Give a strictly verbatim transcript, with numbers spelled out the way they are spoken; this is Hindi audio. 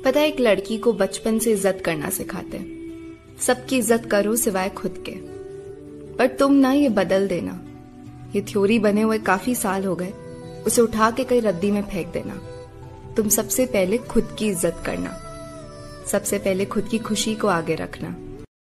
पता है, एक लड़की को बचपन से इज्जत करना सिखाते हैं। सबकी इज्जत करो सिवाय खुद के। पर तुम ना ये बदल देना। ये थ्योरी बने हुए काफी साल हो गए, उसे उठा के कहीं रद्दी में फेंक देना। तुम सबसे पहले खुद की इज्जत करना, सबसे पहले खुद की खुशी को आगे रखना।